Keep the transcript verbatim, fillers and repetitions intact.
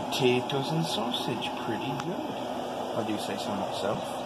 Potatoes and sausage, pretty good. I do say so myself.